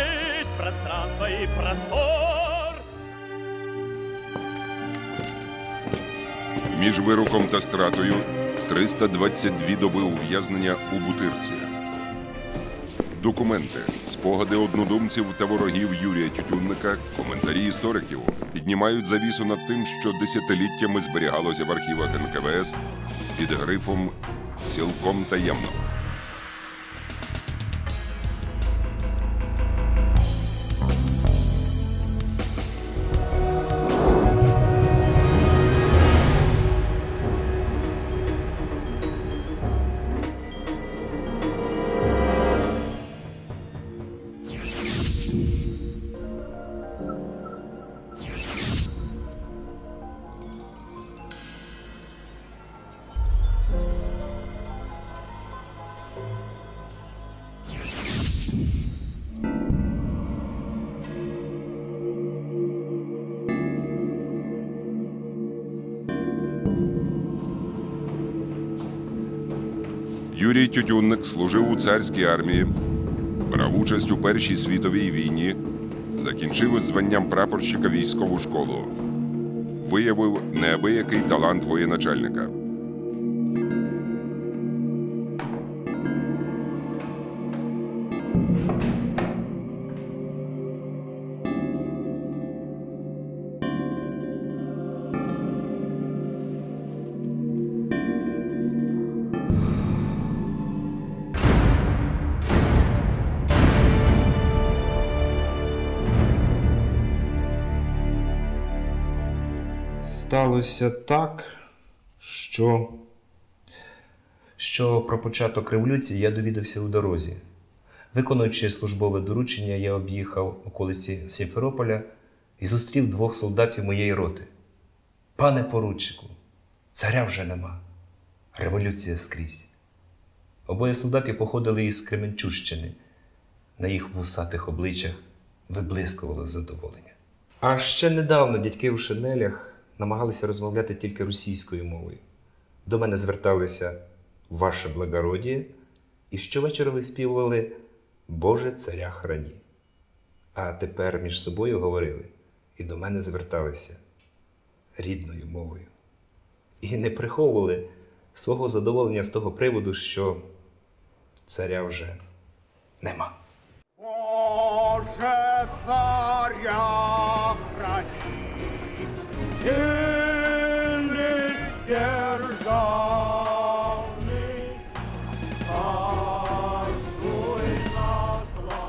разделить пространство и простор. Між вироком та стратою 322 доби ув'язнення у Бутирці. Документи, спогади однодумців та ворогів Юрія Тютюнника, коментарі істориків піднімають завісу над тим, що десятиліттями зберігалося в архівах НКВС під грифом «Цілком таємно». Юрій Тютюнник служив у царській армії, брав участь у Першій світовій війні, закінчив із званням прапорщика військову школу, виявив неабиякий талант воєначальника. Сталося так, що про початок революції я довідався у дорозі. Виконуючи службове доручення, я об'їхав околиці Сімферополя і зустрів 2 солдатів моєї роти. «Пане поручику, царя вже нема. Революція скрізь». Обоє солдатів походили із Кременчужщини. На їх вусатих обличчях виблискувало задоволення. А ще недавно дядьки у шинелях намагалися розмовляти тільки російською мовою. До мене зверталися «Ваше благородіє» і щовечора виспівували «Боже, царя храні». А тепер між собою говорили і до мене зверталися рідною мовою. І не приховували свого задоволення з того приводу, що царя вже нема. Боже, царя храни, Генрих державний, царствуй на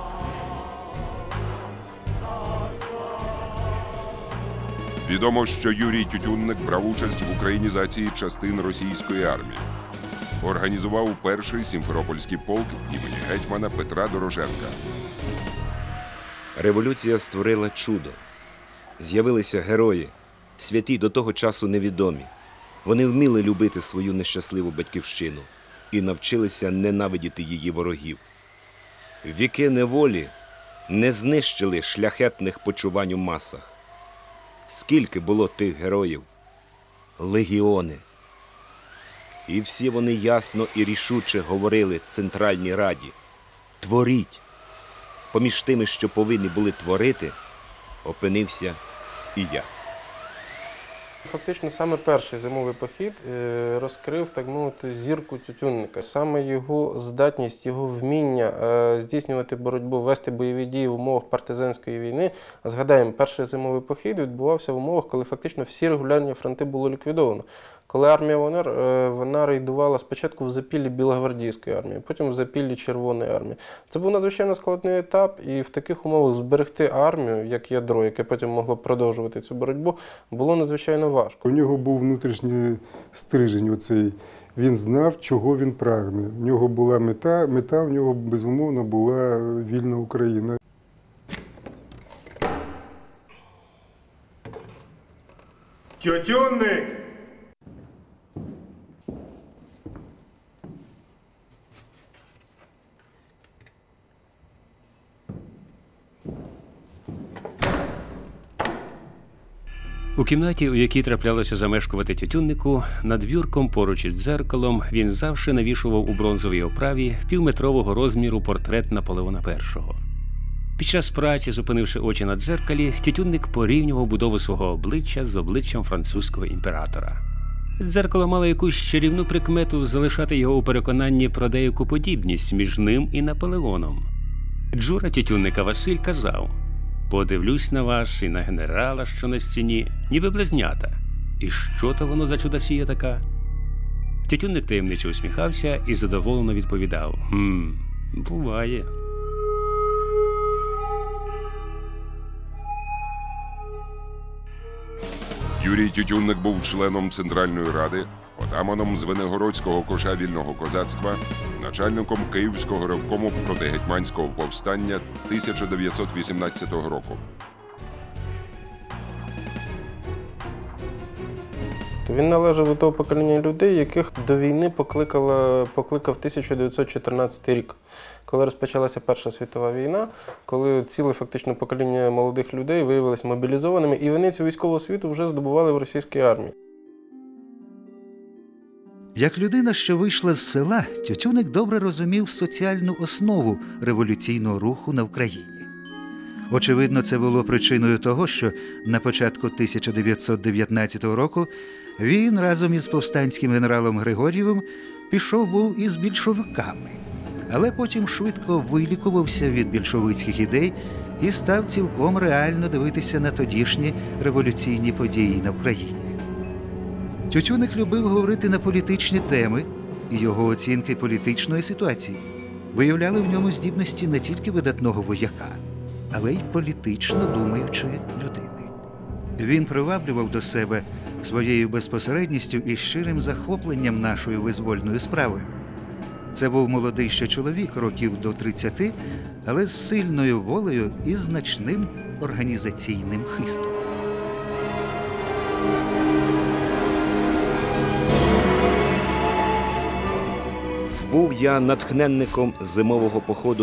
Відомо, що Юрій Тютюнник брав участь в українізації частин російської армії. Організував перший Сімферопольський полк імені гетьмана Петра Дорошенка. Революція створила чудо. З'явилися герої, святі до того часу невідомі. Вони вміли любити свою нещасливу батьківщину і навчилися ненавидіти її ворогів. Віки неволі не знищили шляхетних почувань у масах. Скільки було тих героїв? Легіони. І всі вони ясно і рішуче говорили Центральній Раді: «Творіть!» Поміж тими, що повинні були творити, опинився і я. Фактично, саме перший зимовий похід розкрив, так мовити, зірку Тютюнника. Саме його здатність, його вміння здійснювати боротьбу, вести бойові дії в умовах партизанської війни. Згадаємо, перший зимовий похід відбувався в умовах, коли фактично всі регулярні фронти було ліквідовано. Коли армія УНР, вона рейдувала спочатку в запіллі Білогвардійської армії, потім в запіллі Червоної армії. Це був надзвичайно складний етап, і в таких умовах зберегти армію, як ядро, яке потім могло продовжувати цю боротьбу, було надзвичайно важко. У нього був внутрішній стрижень оцей. Він знав, чого він прагне. В нього була мета в нього, безумовно, була вільна Україна. Тютюнник! У кімнаті, у якій траплялося замешкувати Тютюннику, над бюрком поруч із дзеркалом він завжди навішував у бронзовій оправі півметрового розміру портрет Наполеона І. Під час праці, зупинивши очі на дзеркалі, Тютюнник порівнював будову свого обличчя з обличчям французького імператора. Дзеркало мало якусь чарівну прикмету залишати його у переконанні про деяку подібність між ним і Наполеоном. Джура Тютюнника Василь казав: «Подивлюсь на вас і на генерала, що на стіні, ніби близнята. І що то воно за чудосія така?» Тютюнник таємниче усміхався і задоволено відповідав: буває». Юрій Тютюнник був членом Центральної ради, отаманом Звенигородського коша вільного козацтва, начальником Київського ревкому протигетьманського повстання 1918 року. Він належав до того покоління людей, яких до війни покликав 1914 рік, коли розпочалася Перша світова війна, коли ціле фактично покоління молодих людей виявилися мобілізованими, і вони цю військову освіту вже здобували в російській армії. Як людина, що вийшла з села, Тютюнник добре розумів соціальну основу революційного руху на Україні. Очевидно, це було причиною того, що на початку 1919 року він разом із повстанським генералом Григор'євим пішов був із більшовиками, але потім швидко вилікувався від більшовицьких ідей і став цілком реально дивитися на тодішні революційні події на Україні. Тютюнник любив говорити на політичні теми, і його оцінки політичної ситуації виявляли в ньому здібності не тільки видатного вояка, але й політично думаючої людини. Він приваблював до себе своєю безпосередністю і щирим захопленням нашою визвольною справою. Це був молодий ще чоловік, років до 30, але з сильною волею і значним організаційним хистом. Був я натхненником зимового походу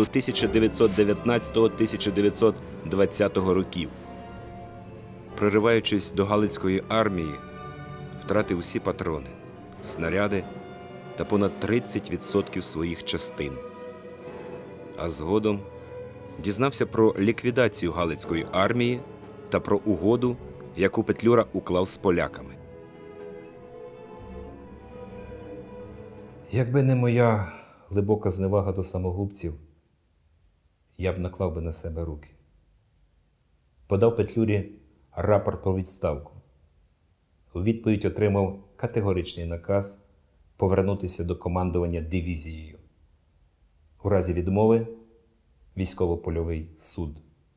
1919-1920 років. Прориваючись до Галицької армії, втратив всі патрони, снаряди та понад 30% своїх частин. А згодом дізнався про ліквідацію Галицької армії та про угоду, яку Петлюра уклав з поляками. Якби не моя глибока зневага до самогубців, я б наклав би на себе руки. Подав Петлюрі рапорт про відставку. У відповідь отримав категоричний наказ повернутися до командування дивізією. У разі відмови – військово-польовий суд.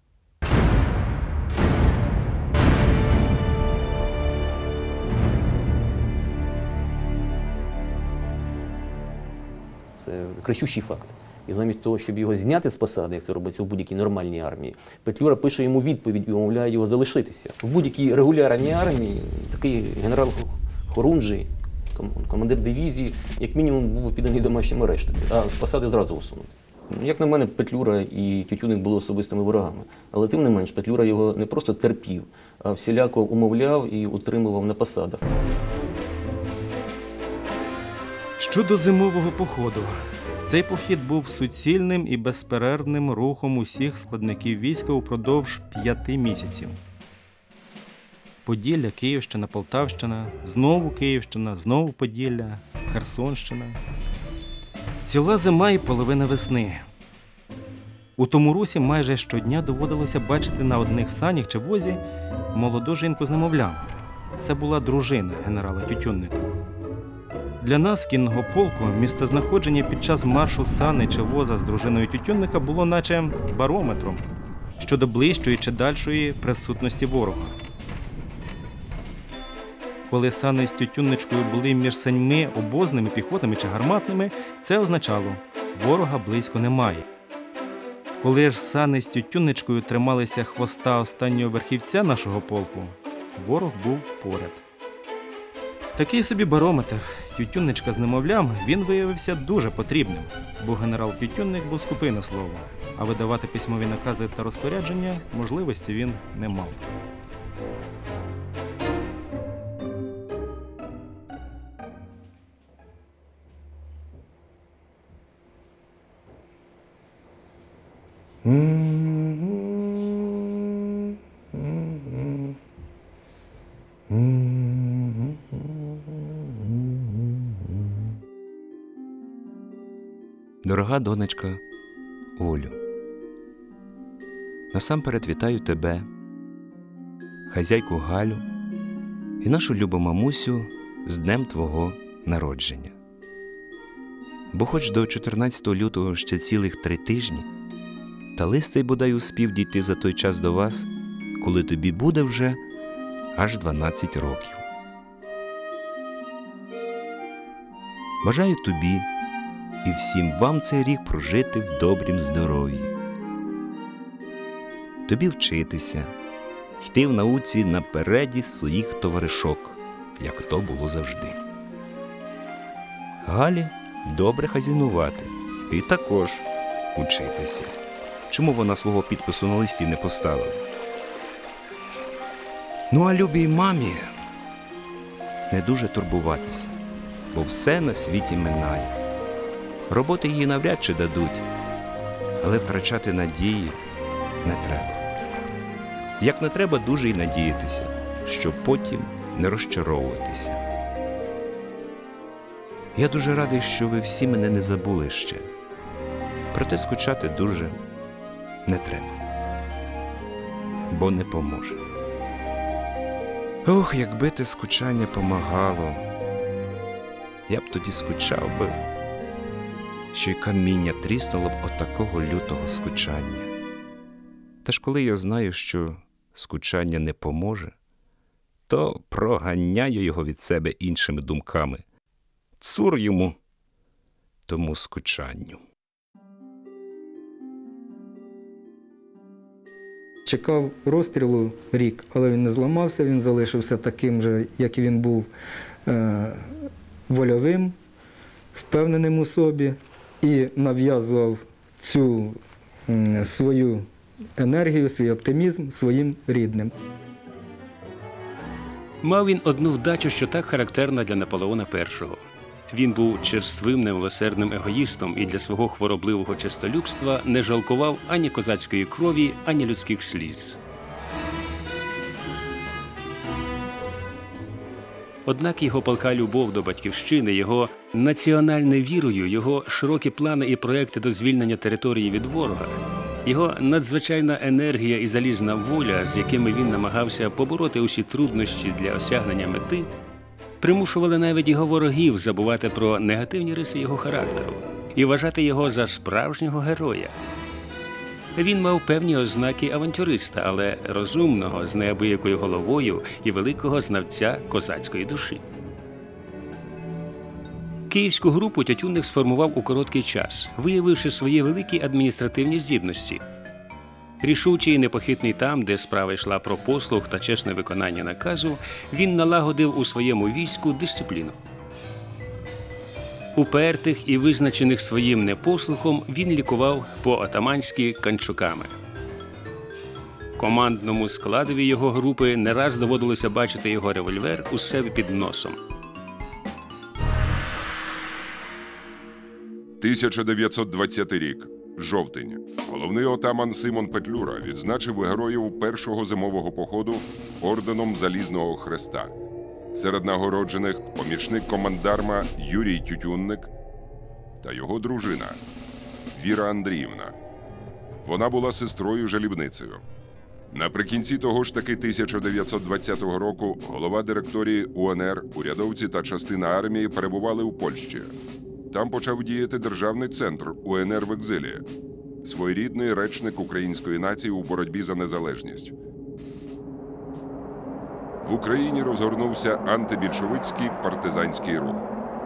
Це кричущий факт. І замість того, щоб його зняти з посади, як це робиться у будь-якій нормальній армії, Петлюра пише йому відповідь і умовляє його залишитися. В будь-якій регулярній армії такий генерал Хорунжий, командир дивізії, як мінімум був підданий домашнім арештам, а з посади зразу усунути. Як на мене, Петлюра і Тютюнник були особистими ворогами. Але тим не менш, Петлюра його не просто терпів, а всіляко умовляв і утримував на посадах. Щодо зимового походу. Цей похід був суцільним і безперервним рухом усіх складників війська упродовж 5 місяців. Поділля, Київщина, Полтавщина, знову Київщина, знову Поділля, Херсонщина. Ціла зима і половина весни. У тому русі майже щодня доводилося бачити на одних санях чи возі молоду жінку з немовлям. Це була дружина генерала Тютюнника. Для нас, кінного полку, місцезнаходження під час маршу сани чи воза з дружиною Тютюнника було наче барометром щодо ближчої чи дальшої присутності ворога. Коли сани з Тютюнничкою були між саньми обозними, піхотами чи гарматними, це означало – ворога близько немає. Коли ж сани з Тютюнничкою трималися хвоста останнього верхівця нашого полку, ворог був поряд. Такий собі барометр Тютюнничка з немовлям, він виявився дуже потрібним, бо генерал Тютюнник був скупий на слово, а видавати письмові накази та розпорядження можливості він не мав. Дорога донечка Олю, насамперед вітаю тебе, хазяйку Галю і нашу любу мамусю з днем твого народження. Бо хоч до 14 лютого ще цілих 3 тижні, та лист цей бодай успів дійти за той час до вас, коли тобі буде вже аж 12 років. Бажаю тобі і всім вам цей рік прожити в добрім здоров'ї. Тобі вчитися, йти в науці напереді своїх товаришок, як то було завжди. Галі добре хазяйнувати і також учитися. Чому вона свого підпису на листі не поставила? Ну а любій мамі не дуже турбуватися, бо все на світі минає. Роботи їй навряд чи дадуть, але втрачати надії не треба. Як не треба дуже й надіятися, щоб потім не розчаровуватися. Я дуже радий, що ви всі мене не забули ще. Проте скучати дуже не треба, бо не поможе. Ох, якби те скучання помагало, я б тоді скучав би, що й каміння тріснуло б от такого лютого скучання. Та ж коли я знаю, що скучання не поможе, то проганяю його від себе іншими думками. Цур йому, тому скучанню. Чекав розстрілу рік, але він не зламався, він залишився таким же, як і він був, вольовим, впевненим у собі і нав'язував цю свою енергію, свій оптимізм своїм рідним. Мав він одну вдачу, що так характерна для Наполеона І. Він був черствим, немилосердним егоїстом і для свого хворобливого честолюбства не жалкував ані козацької крові, ані людських сліз. Однак його палка любов до батьківщини, його національне вірою, його широкі плани і проекти до звільнення території від ворога, його надзвичайна енергія і залізна воля, з якими він намагався побороти усі труднощі для осягнення мети, примушували навіть його ворогів забувати про негативні риси його характеру і вважати його за справжнього героя. Він мав певні ознаки авантюриста, але розумного, з неабиякою головою і великого знавця козацької душі. Київську групу Тютюнник сформував у короткий час, виявивши свої великі адміністративні здібності. Рішучий і непохитний там, де справа йшла про послуг та чесне виконання наказу, він налагодив у своєму війську дисципліну. Упертих і визначених своїм непослухом він лікував по-отаманськи канчуками. Командному складові його групи не раз доводилося бачити його револьвер у себе під носом. 1920 рік. Жовтень. Головний отаман Симон Петлюра відзначив героїв першого зимового походу орденом Залізного Хреста. Серед нагороджених помічник командарма Юрій Тютюнник та його дружина Віра Андріївна. Вона була сестрою-жалібницею. Наприкінці того ж таки 1920 року голова директорії УНР, урядовці та частина армії перебували у Польщі. Там почав діяти державний центр УНР в екзилі, своєрідний речник української нації у боротьбі за незалежність. В Україні розгорнувся антибільшовицький партизанський рух.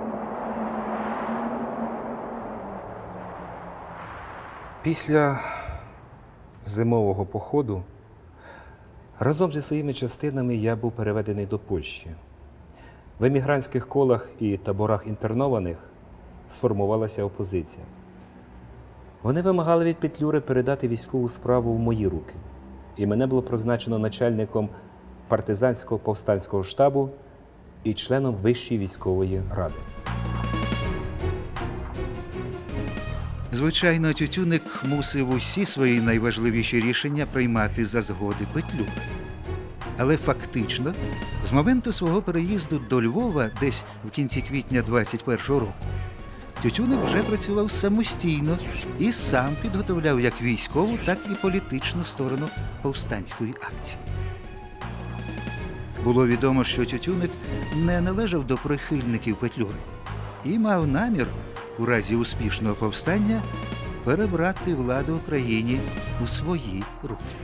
Після зимового походу разом зі своїми частинами я був переведений до Польщі. В емігрантських колах і таборах інтернованих сформувалася опозиція. Вони вимагали від Петлюри передати військову справу в мої руки, і мене було призначено начальником партизанського повстанського штабу і членом Вищої військової ради. Звичайно, Тютюнник мусив усі свої найважливіші рішення приймати за згоди Петлюри. Але фактично, з моменту свого переїзду до Львова, десь в кінці квітня 21-го року, Тютюник вже працював самостійно і сам підготовляв як військову, так і політичну сторону повстанської акції. Було відомо, що Тютюник не належав до прихильників Петлюри і мав намір у разі успішного повстання перебрати владу в країні у свої руки.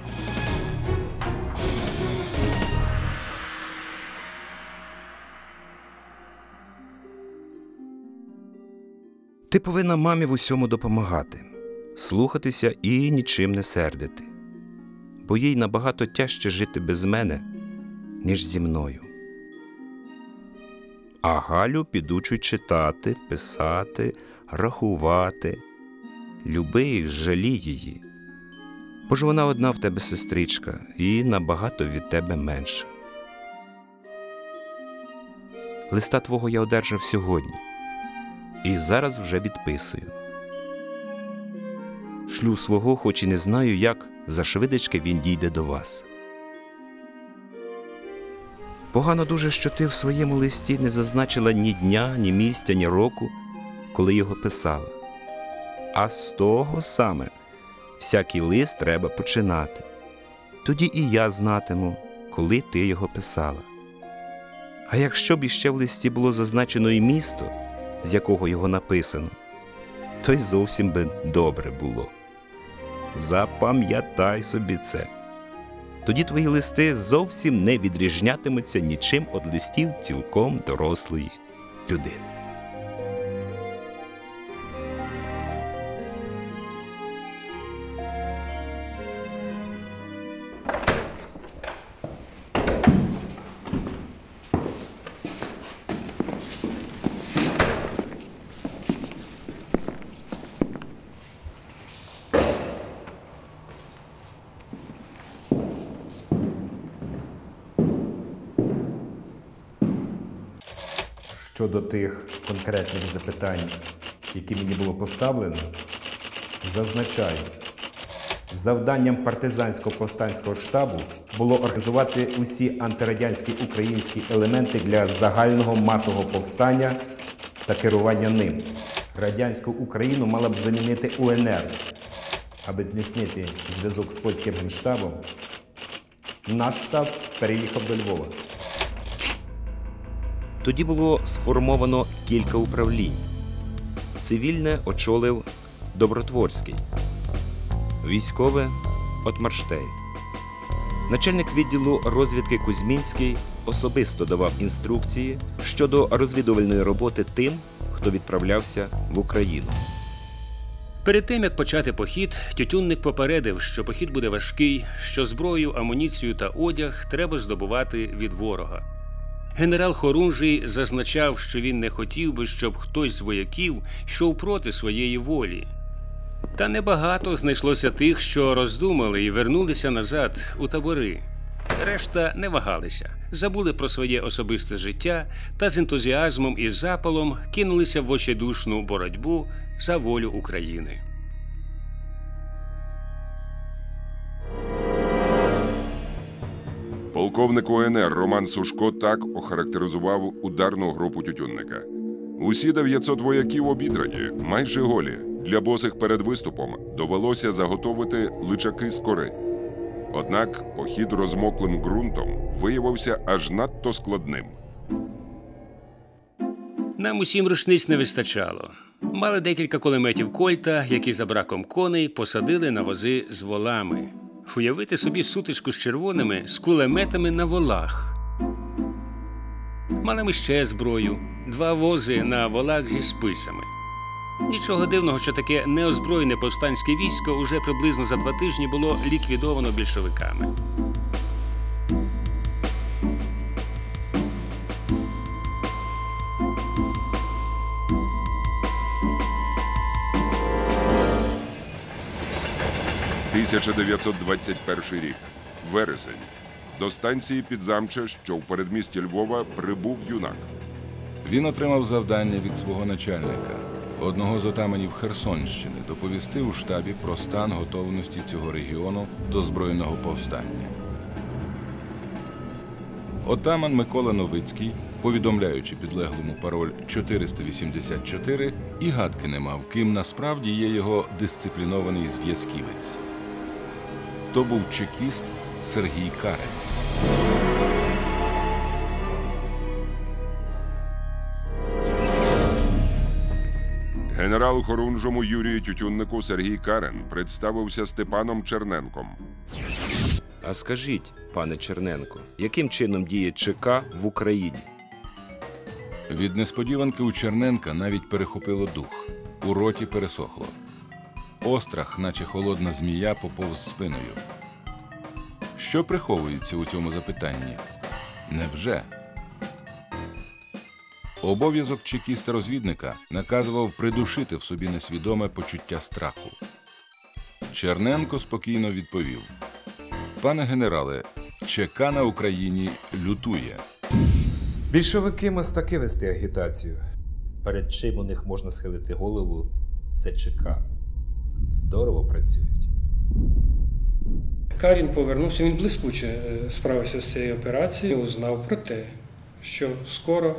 Ти повинна мамі в усьому допомагати, слухатися і нічим не сердити, бо їй набагато тяжче жити без мене, ніж зі мною. А Галю підучуй читати, писати, рахувати. Люби і жалій її, бо ж вона одна в тебе сестричка і набагато від тебе менша. Листа твого я одержав сьогодні. І зараз вже відписую. Шлю свого, хоч і не знаю, як зашвидечки він дійде до вас. Погано дуже, що ти в своєму листі не зазначила ні дня, ні місця, ні року, коли його писала. А з того саме всякий лист треба починати. Тоді і я знатиму, коли ти його писала. А якщо б іще в листі було зазначено і місто, з якого його написано, то й зовсім би добре було. Запам'ятай собі це. Тоді твої листи зовсім не відрізнятимуться нічим від листів цілком дорослої людини. Щодо тих конкретних запитань, які мені було поставлено, зазначаю, завданням партизанського повстанського штабу було організувати усі антирадянські українські елементи для загального масового повстання та керування ним. Радянську Україну мала б замінити УНР. Аби зміцнити зв'язок з польським генштабом, наш штаб переїхав до Львова. Тоді було сформовано кілька управлінь. Цивільне очолив Добротворський, військове – Отмарштей. Начальник відділу розвідки Кузьмінський особисто давав інструкції щодо розвідувальної роботи тим, хто відправлявся в Україну. Перед тим, як почати похід, Тютюнник попередив, що похід буде важкий, що зброю, амуніцію та одяг треба здобувати від ворога. Генерал Хорунжий зазначав, що він не хотів би, щоб хтось з вояків йшов проти своєї волі. Та небагато знайшлося тих, що роздумали і вернулися назад у табори. Решта не вагалися, забули про своє особисте життя та з ентузіазмом і запалом кинулися в очедушну боротьбу за волю України. Полковник УНР Роман Сушко так охарактеризував ударну групу Тютюнника. Усі 900 вояків обідрані, майже голі. Для босих перед виступом довелося заготовити личаки з кори. Однак похід розмоклим ґрунтом виявився аж надто складним. Нам усім рушниць не вистачало. Мали декілька кулеметів Кольта, які за браком коней посадили на вози з волами. Уявити собі сутичку з червоними з кулеметами на волах. Мали ми ще зброю, 2 вози на волах зі списами. Нічого дивного, що таке неозброєне повстанське військо уже приблизно за 2 тижні було ліквідовано більшовиками. – 1921 рік. Вересень. До станції Підзамче, що в передмісті Львова, прибув юнак. Він отримав завдання від свого начальника, одного з отаманів Херсонщини, доповісти у штабі про стан готовності цього регіону до збройного повстання. Отаман Микола Новицький повідомляючи підлеглому пароль 484, і гадки не мав, ким насправді є його дисциплінований зв'язківець. То був чекіст Сергій Карен. Генерал Хорунжому Юрію Тютюннику Сергій Карен представився Степаном Черненком. А скажіть, пане Черненко, яким чином діє ЧК в Україні? Від несподіванки у Черненка навіть перехопило дух. У роті пересохло. Острах, наче холодна змія, поповз спиною. Що приховується у цьому запитанні? Невже? Обов'язок чекіста-розвідника наказував придушити в собі несвідоме почуття страху. Черненко спокійно відповів: «Пане генерале, ЧК на Україні лютує». Більшовики мастаки вести агітацію. Перед чим у них можна схилити голову – це ЧК. Здорово працюють. Карін повернувся, він блискуче справився з цією операцією, узнав про те, що скоро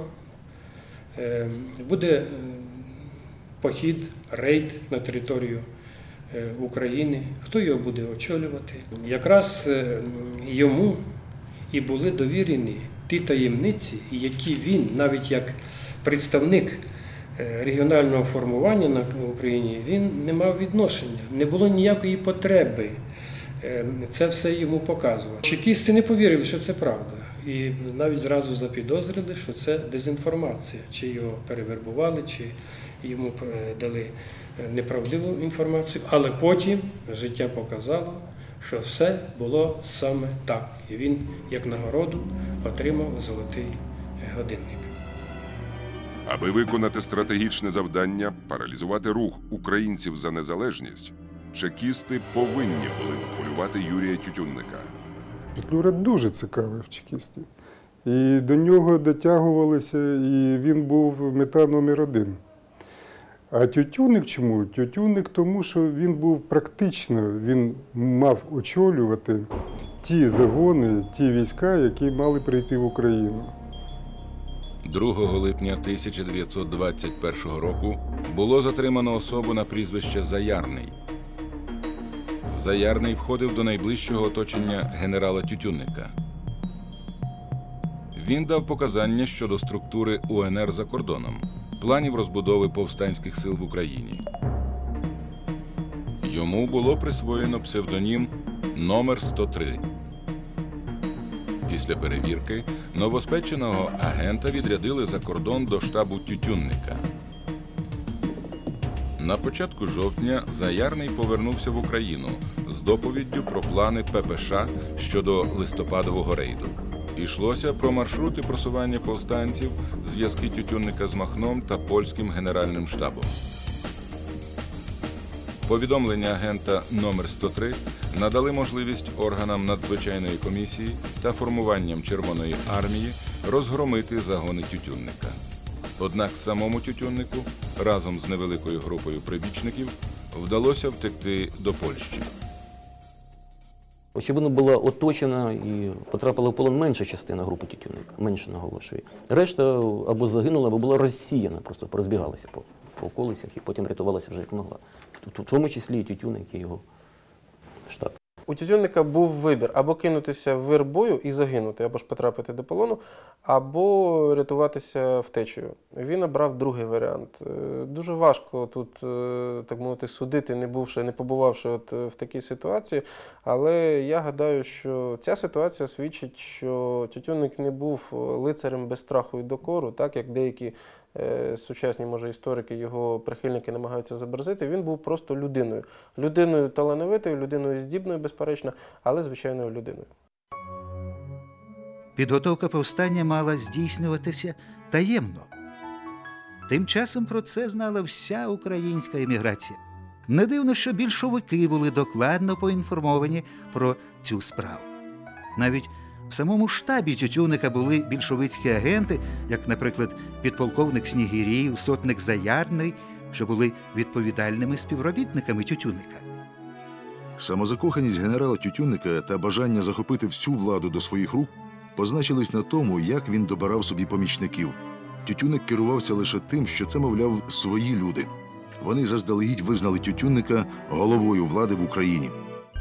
буде похід, рейд на територію України. Хто його буде очолювати? Якраз йому і були довірені ті таємниці, які він, навіть як представник регіонального формування на Україні, він не мав відношення. Не було ніякої потреби це все йому показувати. Чекісти не повірили, що це правда. І навіть зразу запідозрили, що це дезінформація. Чи його перевербували, чи йому дали неправдиву інформацію. Але потім життя показало, що все було саме так. І він, як нагороду, отримав золотий годинник. Аби виконати стратегічне завдання – паралізувати рух українців за незалежність, чекісти повинні були полювати Юрія Тютюнника. Петлюра дуже цікавий в чекістів. І до нього дотягувалися, і він був мета номер один. А Тютюнник чому? Тютюнник тому, що він був практично, він мав очолювати ті загони, ті війська, які мали прийти в Україну. 2 липня 1921 року було затримано особу на прізвище Заярний. Заярний входив до найближчого оточення генерала Тютюнника. Він дав показання щодо структури УНР за кордоном, планів розбудови повстанських сил в Україні. Йому було присвоєно псевдонім «Номер 103». Після перевірки новоспеченого агента відрядили за кордон до штабу Тютюнника. На початку жовтня Заярний повернувся в Україну з доповіддю про плани ППШ щодо листопадового рейду. Йшлося про маршрути просування повстанців, зв'язки Тютюнника з Махном та польським генеральним штабом. Повідомлення агента номер 103 надали можливість органам надзвичайної комісії та формуванням Червоної армії розгромити загони Тютюнника. Однак самому Тютюннику разом з невеликою групою прибічників вдалося втекти до Польщі. Очевидно, була оточена і потрапила в полон менша частина групи Тютюнника, менше, наголошую. Решта або загинула, або була розсіяна, просто порозбігалася по околицях і потім рятувалася вже як могла. В тому числі і Тютюнник, і його штаб. У Тютюнника був вибір або кинутися в вир бою і загинути, або ж потрапити до полону, або рятуватися втечею. Він обрав другий варіант. Дуже важко тут, так мовити, судити, не побувавши в такій ситуації, але я гадаю, що ця ситуація свідчить, що Тютюнник не був лицарем без страху і докору, так як деякі сучасні, може, історики, його прихильники намагаються зобразити. Він був просто людиною. Людиною талановитою, людиною здібною, безперечно, але звичайною людиною. Підготовка повстання мала здійснюватися таємно. Тим часом про це знала вся українська еміграція. Не дивно, що більшовики були докладно поінформовані про цю справу. Навіть в самому штабі Тютюнника були більшовицькі агенти, як, наприклад, підполковник Снігирів, сотник Заярний, що були відповідальними співробітниками Тютюнника. Самозакоханість генерала Тютюнника та бажання захопити всю владу до своїх рук позначились на тому, як він добирав собі помічників. Тютюнник керувався лише тим, що це, мовляв, свої люди. Вони заздалегідь визнали Тютюнника головою влади в Україні.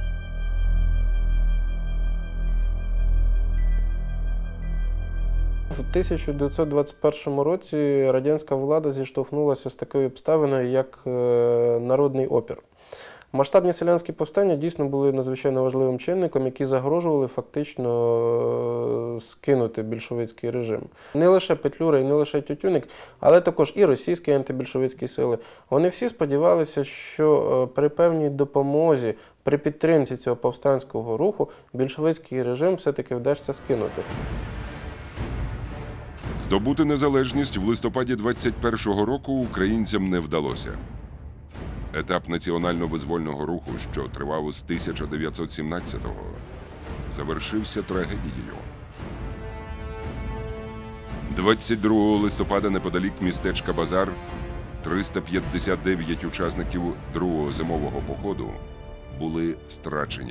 У 1921 році радянська влада зіштовхнулася з такою обставиною, як народний опір. Масштабні селянські повстання дійсно були надзвичайно важливим чинником, які загрожували фактично скинути більшовицький режим. Не лише Петлюра і не лише Тютюнник, але також і російські антибільшовицькі сили. Вони всі сподівалися, що при певній допомозі, при підтримці цього повстанського руху більшовицький режим все-таки вдасться скинути. Здобути незалежність в листопаді 21-го року українцям не вдалося. Етап національно-визвольного руху, що тривав з 1917-го, завершився трагедією. 22 листопада неподалік містечка Базар 359 учасників другого зимового походу були страчені.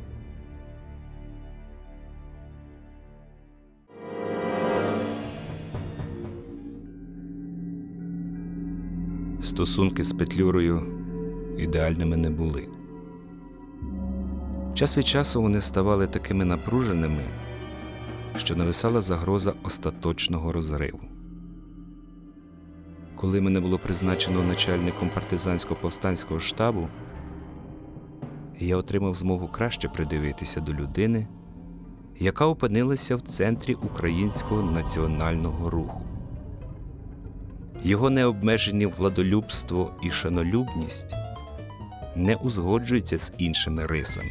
Стосунки з Петлюрою ідеальними не були. Час від часу вони ставали такими напруженими, що нависала загроза остаточного розриву. Коли мене було призначено начальником партизансько-повстанського штабу, я отримав змогу краще придивитися до людини, яка опинилася в центрі українського національного руху. Його необмежені владолюбство і шанолюбність не узгоджуються з іншими рисами.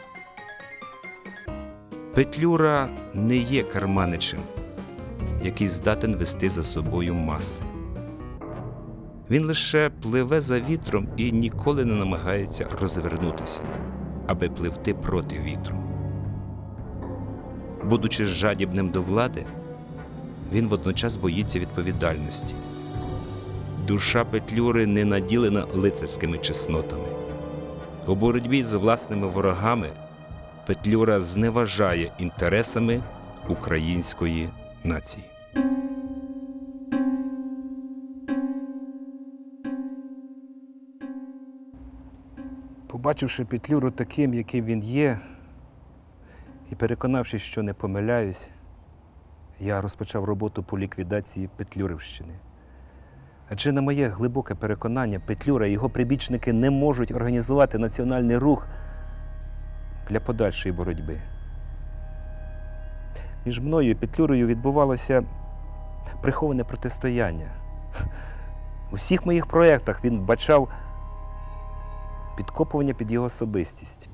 Петлюра не є керманичем, який здатен вести за собою маси. Він лише пливе за вітром і ніколи не намагається розвернутися, аби пливти проти вітру. Будучи жадібним до влади, він водночас боїться відповідальності. Душа Петлюри не наділена лицарськими чеснотами. У боротьбі з власними ворогами Петлюра зневажає інтересами української нації. Побачивши Петлюру таким, яким він є, і переконавшись, що не помиляюсь, я розпочав роботу по ліквідації Петлюрівщини. Адже на моє глибоке переконання, Петлюра і його прибічники не можуть організувати національний рух для подальшої боротьби. Між мною і Петлюрою відбувалося приховане протистояння. У всіх моїх проєктах він вбачав підкопування під його особистість.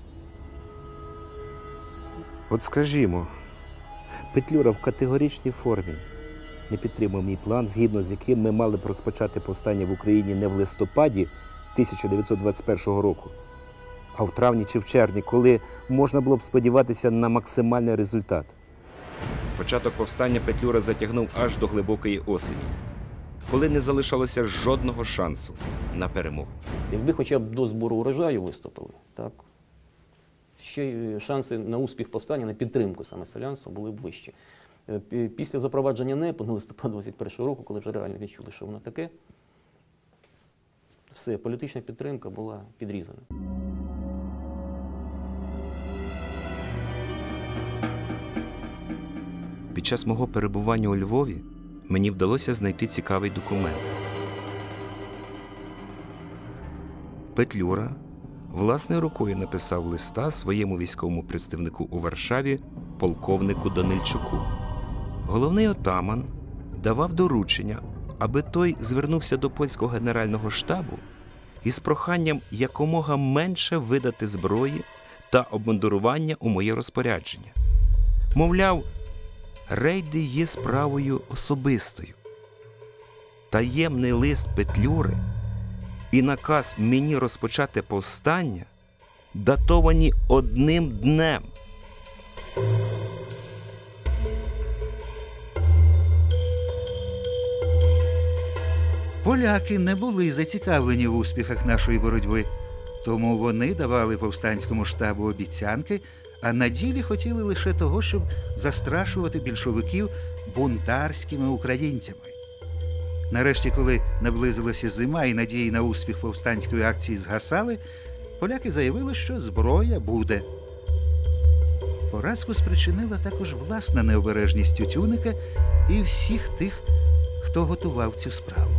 От скажімо, Петлюра в категоричній формі не підтримав мій план, згідно з яким ми мали б розпочати повстання в Україні не в листопаді 1921 року, а в травні чи в червні, коли можна було б сподіватися на максимальний результат. Початок повстання Петлюра затягнув аж до глибокої осені, коли не залишалося жодного шансу на перемогу. Якби хоча б до збору урожаю виступили, так, ще й шанси на успіх повстання, на підтримку саме селянства були б вищі. Після запровадження НЕПу на листопад 21 року, коли вже реально відчули, що воно таке, все, політична підтримка була підрізана. Під час мого перебування у Львові мені вдалося знайти цікавий документ. Петлюра власною рукою написав листа своєму військовому представнику у Варшаві, полковнику Данильчуку. Головний отаман давав доручення, аби той звернувся до польського генерального штабу із проханням якомога менше видати зброї та обмундирування у моє розпорядження. Мовляв, рейди є справою особистою. Таємний лист Петлюри і наказ мені розпочати повстання датовані одним днем. Поляки не були зацікавлені в успіхах нашої боротьби, тому вони давали повстанському штабу обіцянки, а на ділі хотіли лише того, щоб застрашувати більшовиків бунтарськими українцями. Нарешті, коли наблизилася зима і надії на успіх повстанської акції згасали, поляки заявили, що зброя буде. Поразку спричинила також власна необережність Тютюнника і всіх тих, хто готував цю справу.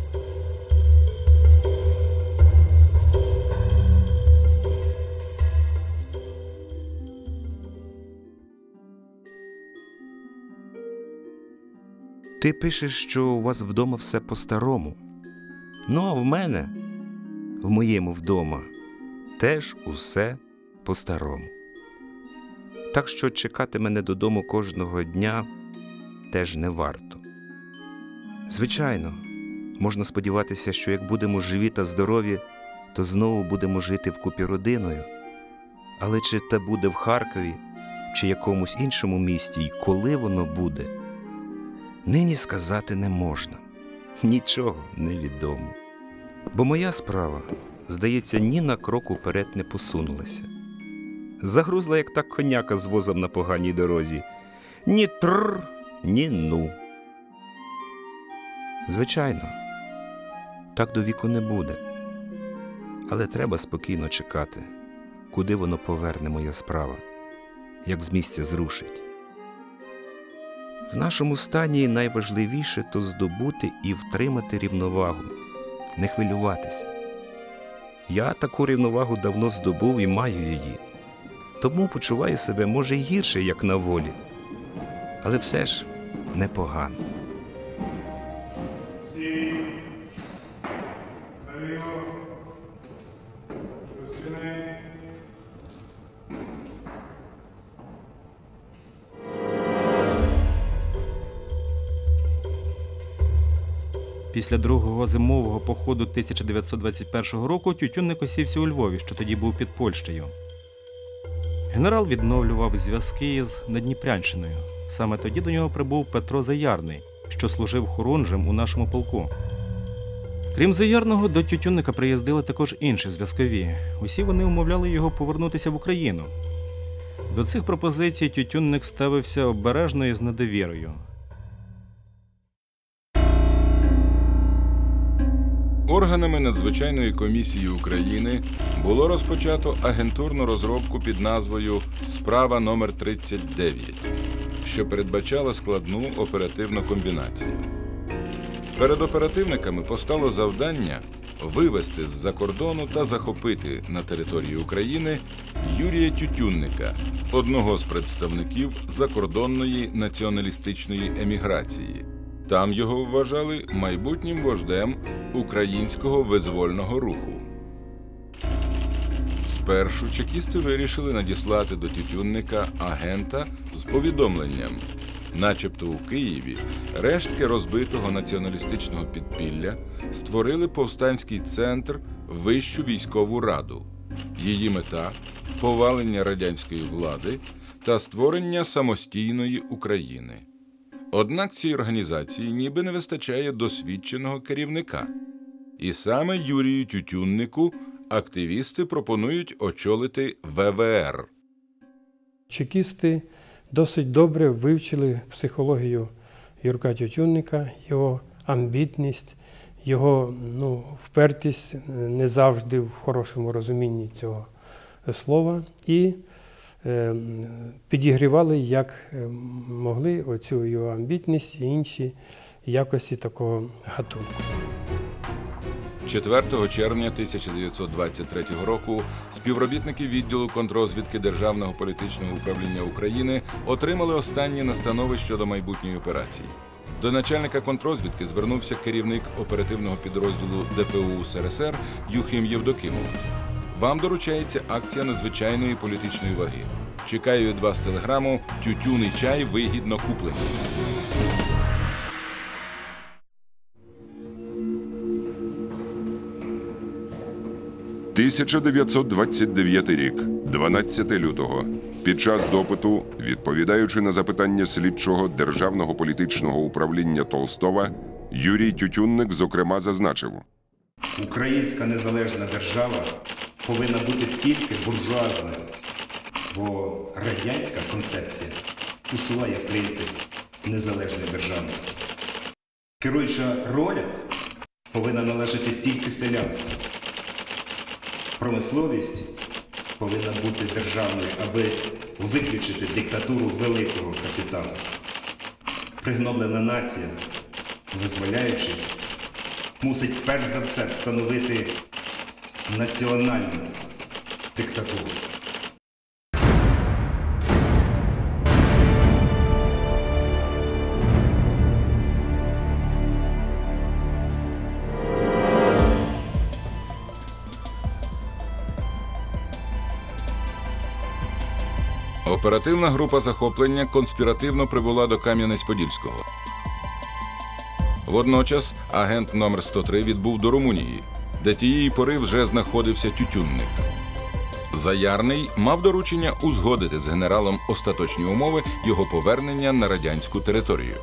Ти пишеш, що у вас вдома все по-старому. Ну, а в мене, в моєму вдома, теж усе по-старому. Так що чекати мене додому кожного дня теж не варто. Звичайно, можна сподіватися, що як будемо живі та здорові, то знову будемо жити вкупі родиною. Але чи те буде в Харкові, чи якомусь іншому місті, і коли воно буде, нині сказати не можна. Нічого не відомо. Бо моя справа, здається, ні на крок уперед не посунулася. Загрузла, як та коняка з возом на поганій дорозі. Ні тр, ні ну. Звичайно, так до віку не буде. Але треба спокійно чекати, куди воно поверне моя справа, як з місця зрушить. В нашому стані найважливіше – то здобути і втримати рівновагу, не хвилюватися. Я таку рівновагу давно здобув і маю її. Тому почуваю себе, може, й гірше, як на волі. Але все ж непогано. Після другого зимового походу 1921 року Тютюнник осівся у Львові, що тоді був під Польщею. Генерал відновлював зв'язки з Надніпрянщиною. Саме тоді до нього прибув Петро Заярний, що служив хорунжем у нашому полку. Крім Заярного, до Тютюнника приїздили також інші зв'язкові. Усі вони умовляли його повернутися в Україну. До цих пропозицій Тютюнник ставився обережно і з недовірою. Органами Надзвичайної комісії України було розпочато агентурну розробку під назвою «Справа номер 39», що передбачала складну оперативну комбінацію. Перед оперативниками постало завдання вивезти з-за кордону та захопити на території України Юрія Тютюнника, одного з представників закордонної націоналістичної еміграції. Там його вважали майбутнім вождем українського визвольного руху. Спершу чекісти вирішили надіслати до Тютюнника агента з повідомленням, начебто у Києві рештки розбитого націоналістичного підпілля створили повстанський центр Вищу військову раду. Її мета – повалення радянської влади та створення самостійної України. Однак цій організації ніби не вистачає досвідченого керівника. І саме Юрію Тютюннику активісти пропонують очолити ВВР. Чекісти досить добре вивчили психологію Юрка Тютюнника, його амбітність, його впертість не завжди в хорошому розумінні цього слова. І підігрівали, як могли, оцю його амбітність і інші якості такого гатунку. 4 червня 1923 року співробітники відділу контррозвідки Державного політичного управління України отримали останні настанови щодо майбутньої операції. До начальника контррозвідки звернувся керівник оперативного підрозділу ДПУ СРСР Юхим Євдокимов. Вам доручається акція надзвичайної політичної ваги. Чекаю від вас телеграму «Тютюн і чай вигідно куплені». – 1929 рік, 12 лютого. Під час допиту, відповідаючи на запитання слідчого Державного політичного управління Толстова, Юрій Тютюнник, зокрема, зазначив: Українська незалежна держава повинна бути тільки буржуазною. Бо радянська концепція усуває принцип незалежної державності. Керуюча роль повинна належати тільки селянству. Промисловість повинна бути державною, аби виключити диктатуру великого капіталу. Пригноблена нація, визволяючись, мусить перш за все встановити національну диктатуру. Оперативна група захоплення конспіративно прибула до Кам'янець-Подільського. Водночас агент номер 103 відбув до Румунії, де тієї пори вже знаходився Тютюнник. Заярний мав доручення узгодити з генералом остаточні умови його повернення на радянську територію.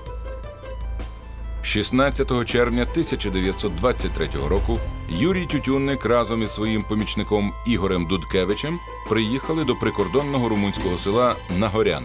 16 червня 1923 року Юрій Тютюнник разом із своїм помічником Ігорем Дудкевичем приїхали до прикордонного румунського села Нагоряни.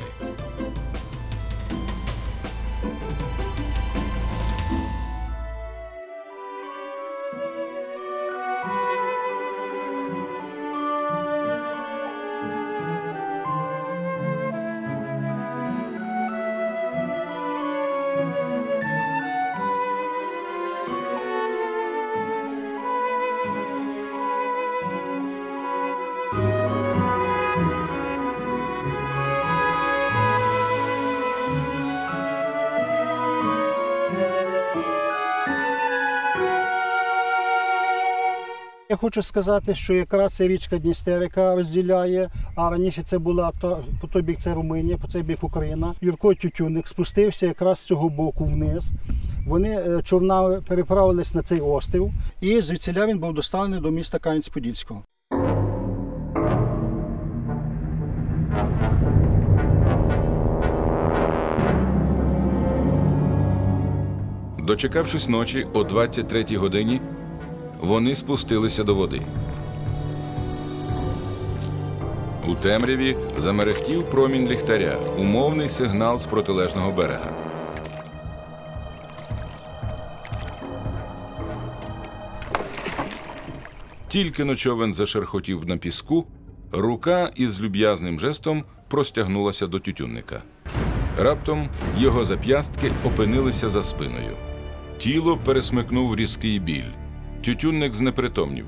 Я хочу сказати, що якраз це річка Дністер, яка розділяє, а раніше це була по той бік це Румунія, по цей бік Україна. Юрко Тютюнник спустився якраз з цього боку вниз. Вони човнами переправились на цей острів, і звідсіля він був доставлений до міста Кам'янець-Подільського. Дочекавшись ночі о 23-й годині, вони спустилися до води. У темряві замерехтів промінь ліхтаря, умовний сигнал з протилежного берега. Тільки-но човен зашерхотів на піску, рука із люб'язним жестом простягнулася до Тютюнника. Раптом його зап'ястки опинилися за спиною. Тіло пересмикнув різкий біль. Тютюнник знепритомнів.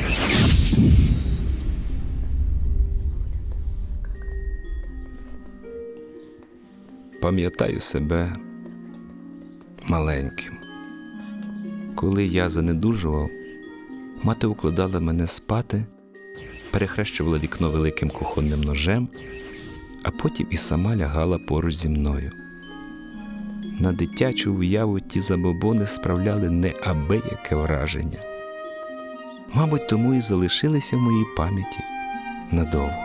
Пам'ятаю себе маленьким. Коли я занедужував, мати укладала мене спати, перехрещувала вікно великим кухонним ножем, а потім і сама лягала поруч зі мною. На дитячу уяву ті забобони справляли неабияке враження. Мабуть, тому і залишилися в моїй пам'яті надовго.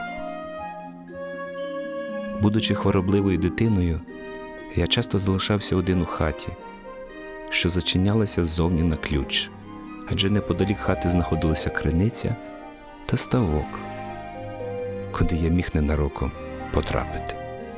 Будучи хворобливою дитиною, я часто залишався один у хаті, що зачинялася ззовні на ключ, адже неподалік хати знаходилася криниця та ставок, куди я міг ненароком потрапити.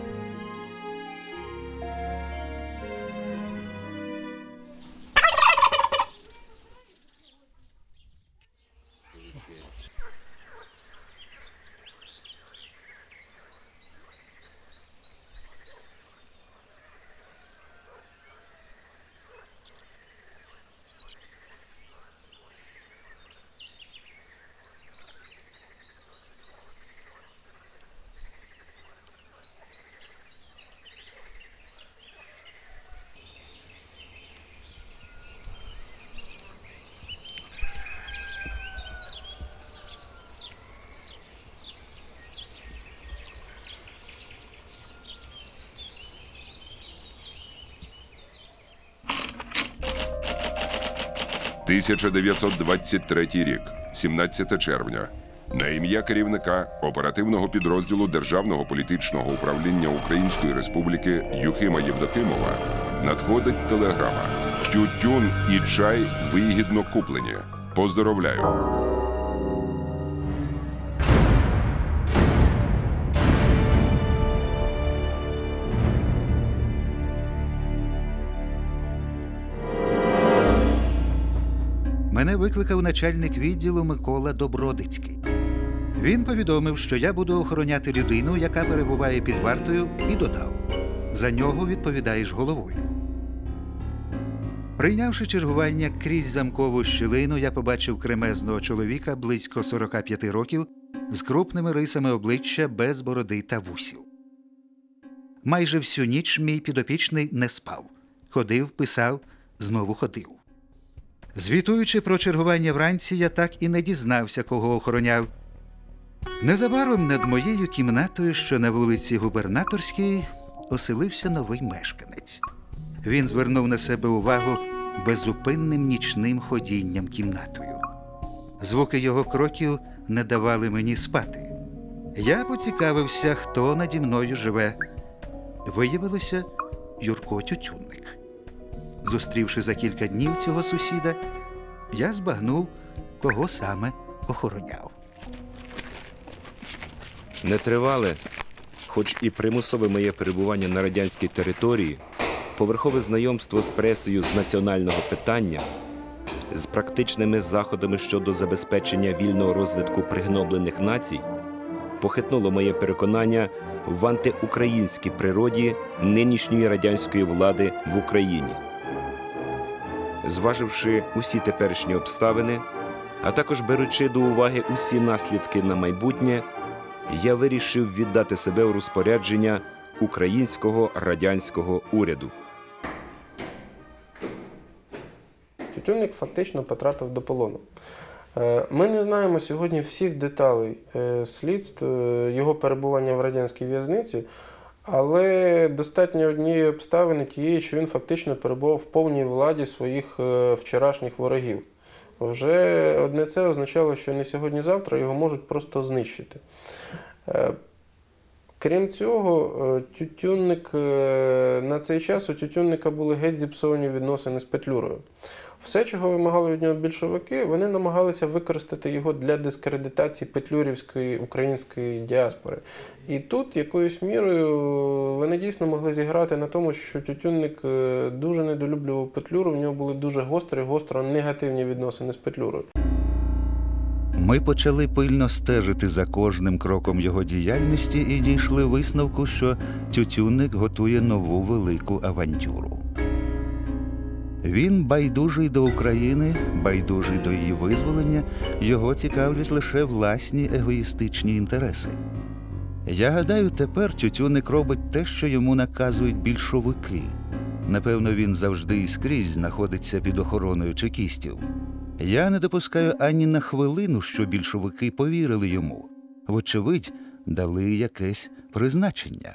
– 1923 рік, 17 червня. На ім'я керівника оперативного підрозділу Державного політичного управління Української Республіки Юхима Євдокимова надходить телеграма. Тютюн і чай вигідно куплені. Поздоровляю. викликав начальник відділу Микола Добродицький. Він повідомив, що я буду охороняти людину, яка перебуває під вартою, і додав: «За нього відповідаєш головою». Прийнявши чергування крізь замкову щілину, я побачив кремезного чоловіка близько 45 років з крупними рисами обличчя, без бороди та вусів. Майже всю ніч мій підопічний не спав. Ходив, писав, знову ходив. Звітуючи про чергування вранці, я так і не дізнався, кого охороняв. Незабаром над моєю кімнатою, що на вулиці Губернаторській, оселився новий мешканець. Він звернув на себе увагу безупинним нічним ходінням кімнатою. Звуки його кроків не давали мені спати. Я поцікавився, хто наді мною живе. Виявилося, Юрко Тютюнник. Зустрівши за кілька днів цього сусіда, я збагнув, кого саме охороняв. Нетривале, хоч і примусове моє перебування на радянській території, поверхове знайомство з пресою з національного питання, з практичними заходами щодо забезпечення вільного розвитку пригноблених націй, похитнуло моє переконання в антиукраїнській природі нинішньої радянської влади в Україні. Зваживши усі теперішні обставини, а також беручи до уваги усі наслідки на майбутнє, я вирішив віддати себе у розпорядження українського радянського уряду. Тютюнник фактично потрапив до полону. Ми не знаємо сьогодні всіх деталей слідств, його перебування в радянській в'язниці, але достатньо однієї обставини тієї, що він фактично перебував в повній владі своїх вчорашніх ворогів. Вже одне це означало, що не сьогодні-завтра його можуть просто знищити. Крім цього, Тютюнник, на цей час у Тютюнника були геть зіпсовані відносини з Петлюрою. Все, чого вимагали від нього більшовики, вони намагалися використати його для дискредитації петлюрівської української діаспори. І тут якоюсь мірою вони дійсно могли зіграти на тому, що Тютюнник дуже недолюблював Петлюру, в нього були дуже гостро негативні відносини з Петлюрою. Ми почали пильно стежити за кожним кроком його діяльності і дійшли висновку, що Тютюнник готує нову велику авантюру. Він байдужий до України, байдужий до її визволення, його цікавлять лише власні егоїстичні інтереси. Я гадаю, тепер Тютюнник робить те, що йому наказують більшовики. Напевно, він завжди і скрізь знаходиться під охороною чекістів. Я не допускаю ані на хвилину, що більшовики повірили йому. Вочевидь, дали якесь призначення.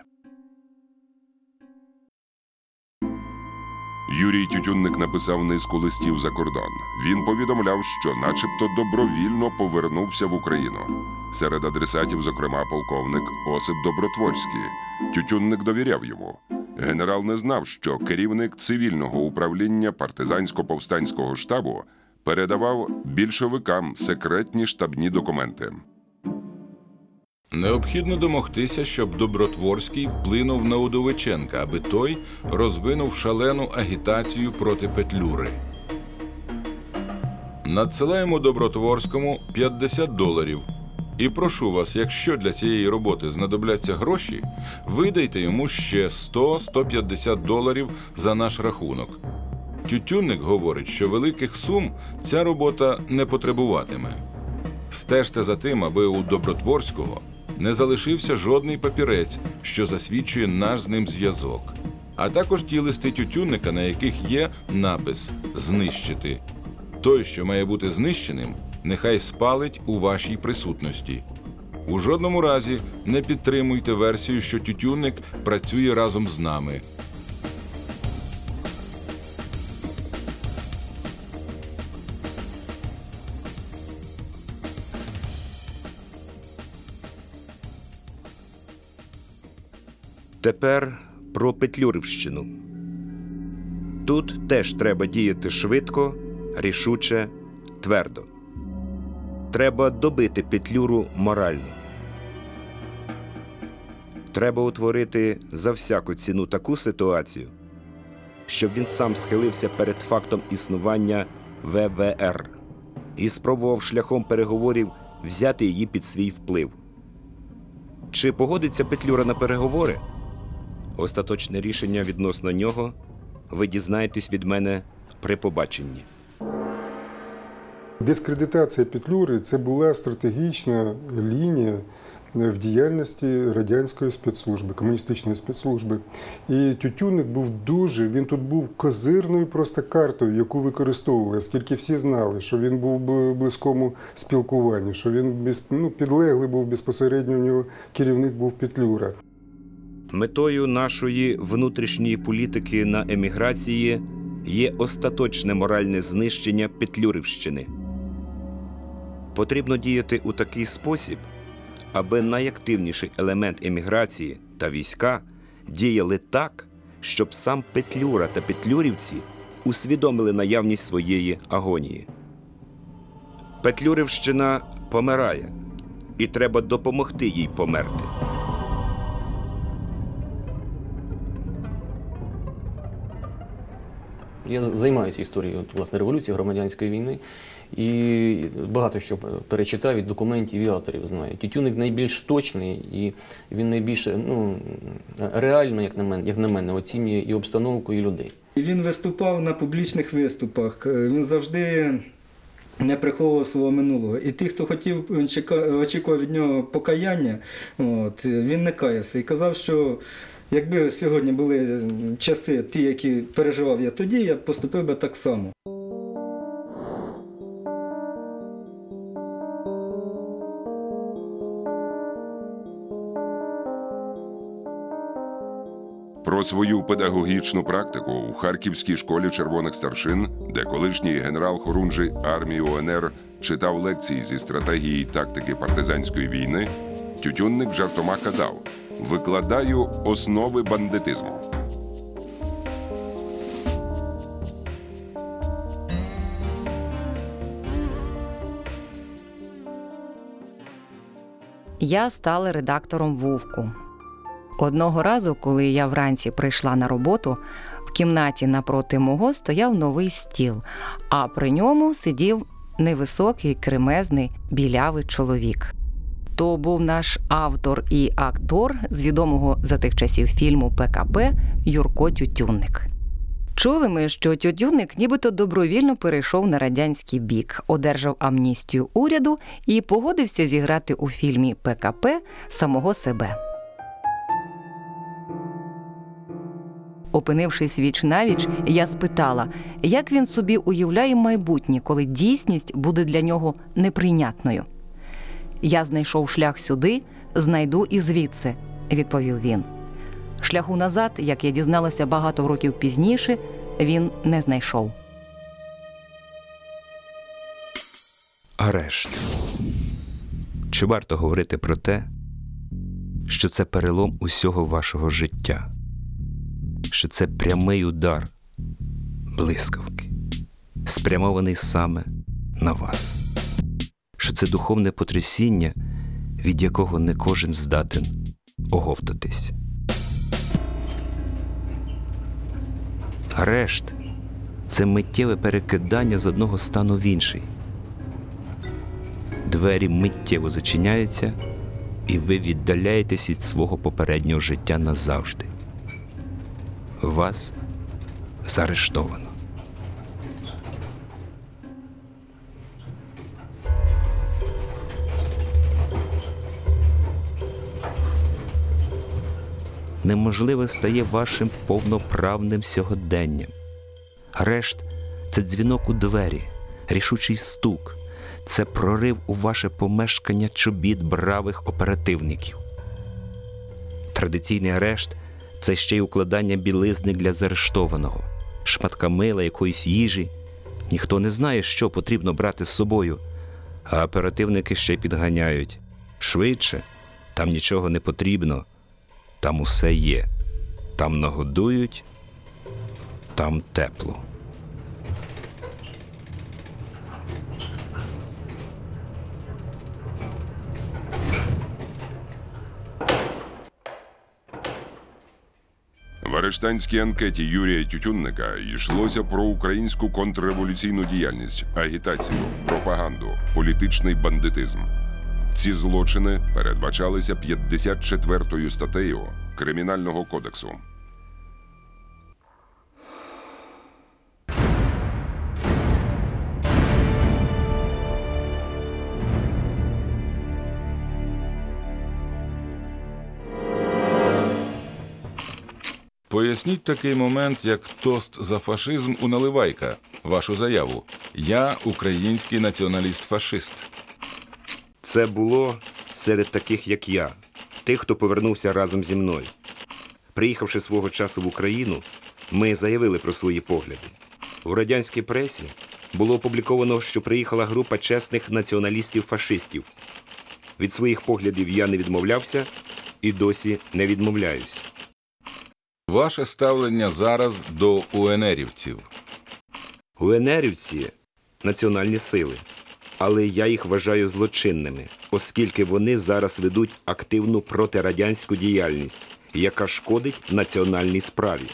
Юрій Тютюнник написав низку листів за кордон. Він повідомляв, що начебто добровільно повернувся в Україну. Серед адресатів, зокрема, полковник Осип Добротворський. Тютюнник довіряв йому. Генерал не знав, що керівник цивільного управління партизансько-повстанського штабу передавав більшовикам секретні штабні документи. Необхідно домогтися, щоб Добротворський вплинув на Удовиченка, аби той розвинув шалену агітацію проти Петлюри. Надсилаємо Добротворському $50. І прошу вас, якщо для цієї роботи знадобляться гроші, видайте йому ще $100-150 за наш рахунок. Тютюнник говорить, що великих сум ця робота не потребуватиме. Стежте за тим, аби у Добротворського не залишився жодний папірець, що засвідчує наш з ним зв'язок. А також ті листи Тютюнника, на яких є напис «Знищити». Той, що має бути знищеним, нехай спалить у вашій присутності. У жодному разі не підтримуйте версію, що Тютюнник працює разом з нами. Тепер про Петлюрівщину. Тут теж треба діяти швидко, рішуче, твердо. Треба добити Петлюру морально. Треба утворити за всяку ціну таку ситуацію, щоб він сам схилився перед фактом існування ВВР. і спробував шляхом переговорів взяти її під свій вплив. Чи погодиться Петлюра на переговори? Остаточне рішення відносно нього ви дізнаєтесь від мене при побаченні. Дискредитація Петлюри – це була стратегічна лінія в діяльності радянської спецслужби, комуністичної спецслужби. І Тютюнник був він тут був козирною просто картою, яку використовували, оскільки всі знали, що він був в близькому спілкуванні, що він підлеглий був безпосередньо, у нього керівник був Петлюра. Метою нашої внутрішньої політики на еміграції є остаточне моральне знищення Петлюрівщини. Потрібно діяти у такий спосіб, аби найактивніший елемент еміграції та війська діяли так, щоб сам Петлюра та петлюрівці усвідомили наявність своєї агонії. Петлюрівщина помирає, і треба допомогти їй померти. Я займаюся історією власне революції, громадянської війни і багато що перечитав від документів і авторів знаю. Тютюнник найбільш точний і він найбільш реально, як на мене, оцінює і обстановку, і людей. Він виступав на публічних виступах, він завжди не приховував свого минулого. І ті, хто очікував від нього покаяння, він не каявся і казав, що якби сьогодні були часи ті, які переживав я тоді, я поступив би так само. Про свою педагогічну практику у Харківській школі червоних старшин, де колишній генерал Хорунжий армії УНР читав лекції зі стратегії і тактики партизанської війни, Тютюнник жартома казав: «Викладаю основи бандитизму». Я стала редактором «Вовку». Одного разу, коли я вранці прийшла на роботу, в кімнаті напроти мого стояв новий стіл, а при ньому сидів невисокий, кремезний, білявий чоловік. То був наш автор і актор з відомого за тих часів фільму ПКП Юрко Тютюнник. Чули ми, що Тютюнник нібито добровільно перейшов на радянський бік, одержав амністію уряду і погодився зіграти у фільмі ПКП самого себе. Опинившись віч-навіч, я спитала, як він собі уявляє майбутнє, коли дійсність буде для нього неприйнятною. «Я знайшов шлях сюди, знайду і звідси», – відповів він. Шляху назад, як я дізналася багато років пізніше, він не знайшов. Арешт. Чи варто говорити про те, що це перелом усього вашого життя? Що це прямий удар блискавки, спрямований саме на вас? Що це духовне потрясіння, від якого не кожен здатен оговтатись? Арешт – це миттєве перекидання з одного стану в інший. Двері миттєво зачиняються, і ви віддаляєтесь від свого попереднього життя назавжди. Вас заарештовано. Неможливе стає вашим повноправним сьогоденням. Арешт – це дзвінок у двері, рішучий стук. Це прорив у ваше помешкання чобіт бравих оперативників. Традиційний арешт – це ще й укладання білизни для заарештованого, шматка мила, якоїсь їжі. Ніхто не знає, що потрібно брати з собою, а оперативники ще й підганяють. Швидше, там нічого не потрібно, там усе є. Там нагодують, там тепло. В арештанській анкеті Юрія Тютюнника йшлося про українську контрреволюційну діяльність, агітацію, пропаганду, політичний бандитизм. Ці злочини передбачалися 54-ю статтею Кримінального кодексу. Поясніть такий момент, як тост за фашизм у Наливайка, вашу заяву. Я український націоналіст-фашист. Це було серед таких, як я, тих, хто повернувся разом зі мною. Приїхавши свого часу в Україну, ми заявили про свої погляди. У радянській пресі було опубліковано, що приїхала група чесних націоналістів-фашистів. Від своїх поглядів я не відмовлявся і досі не відмовляюсь. Ваше ставлення зараз до УНРівців. УНРівці – національні сили, але я їх вважаю злочинними, оскільки вони зараз ведуть активну протирадянську діяльність, яка шкодить національній справі.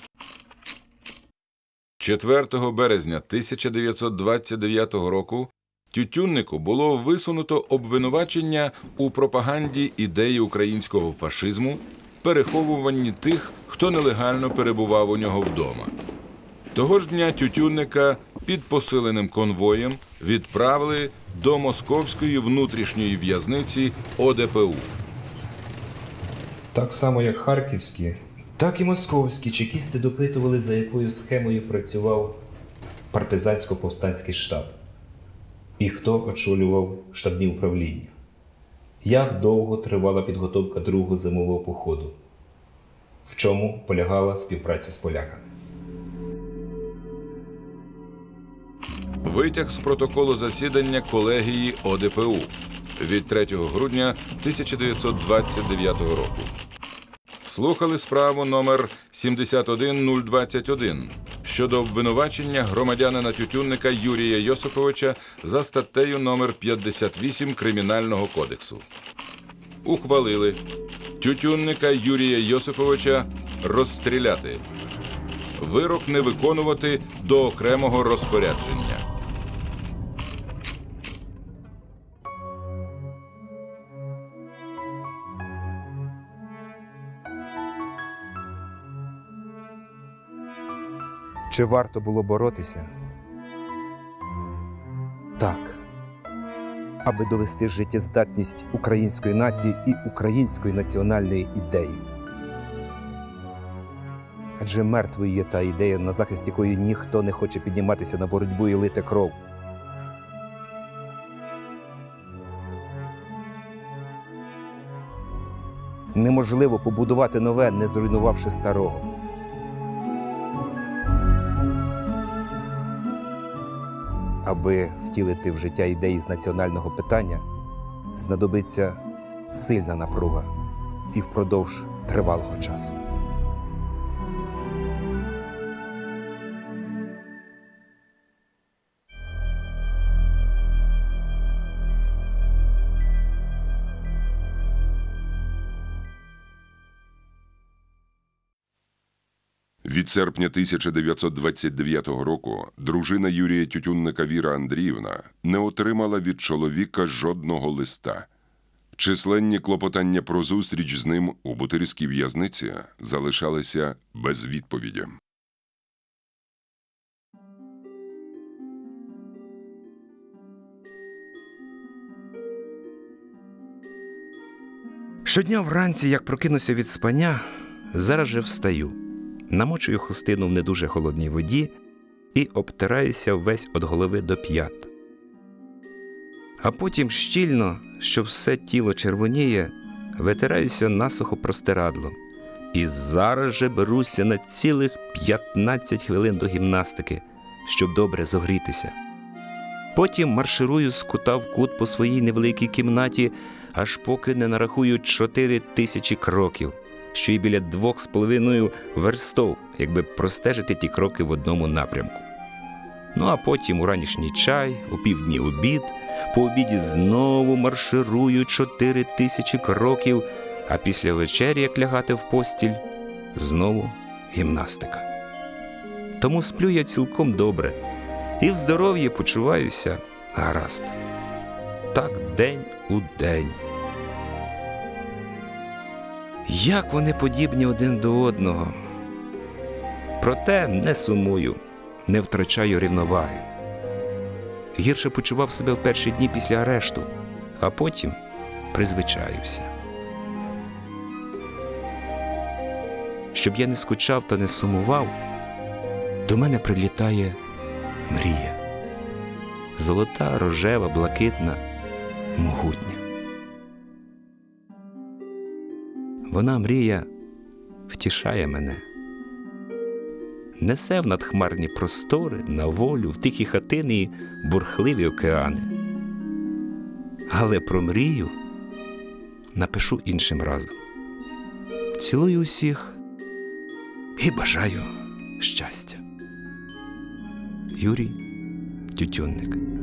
4 березня 1929 року Тютюннику було висунуто обвинувачення у пропаганді ідеї українського фашизму, переховуванні тих, хто нелегально перебував у нього вдома. Того ж дня Тютюнника під посиленим конвоєм відправили до московської внутрішньої в'язниці ОДПУ. Так само, як харківські, так і московські чекісти допитували, за якою схемою працював партизансько-повстанський штаб і хто очолював штабні управління. Як довго тривала підготовка другого зимового походу? В чому полягала співпраця з поляками? Витяг з протоколу засідання колегії ОДПУ від 3 грудня 1929 року. Слухали справу номер 71021 щодо обвинувачення громадянина Тютюнника Юрія Йосиповича за статтею номер 58 Кримінального кодексу. Ухвалили Тютюнника Юрія Йосиповича розстріляти. Вирок не виконувати до окремого розпорядження. Чи варто було боротися? Так. Аби довести життєздатність української нації і української національної ідеї. Адже мертвою є та ідея, на захист якої ніхто не хоче підніматися на боротьбу і лити кров. Неможливо побудувати нове, не зруйнувавши старого. Аби втілити в життя ідеї з національного питання, знадобиться сильна напруга і впродовж тривалого часу. Від серпня 1929 року дружина Юрія Тютюнника Віра Андріївна не отримала від чоловіка жодного листа. Численні клопотання про зустріч з ним у Бутирській в'язниці залишалися без відповіді. Щодня вранці, як прокинуся від спання, зараз же встаю. Намочую хустину в не дуже холодній воді і обтираюся весь від голови до п'ят. А потім щільно, що все тіло червоніє, витираюся насухо простирадлом. І зараз же беруся на цілих 15 хвилин до гімнастики, щоб добре зогрітися. Потім марширую з кута в кут по своїй невеликій кімнаті, аж поки не нарахую 4000 кроків, що й біля 2,5 верстов, якби простежити ті кроки в одному напрямку. Ну а потім у ранішній чай, у півдні обід, по обіді знову марширую 4000 кроків, а після вечері, як лягати в постіль, знову гімнастика. Тому сплю я цілком добре і в здоров'ї почуваюся гаразд. Так день у день. Як вони подібні один до одного. Проте не сумую, не втрачаю рівноваги. Гірше почував себе в перші дні після арешту, а потім призвичаюся. Щоб я не скучав та не сумував, до мене прилітає мрія. Золота, рожева, блакитна, могутня. Вона, мрія, втішає мене. Несе в надхмарні простори, на волю, в тихі хатини і бурхливі океани. Але про мрію напишу іншим разом. Цілую усіх і бажаю щастя. Юрій Тютюнник.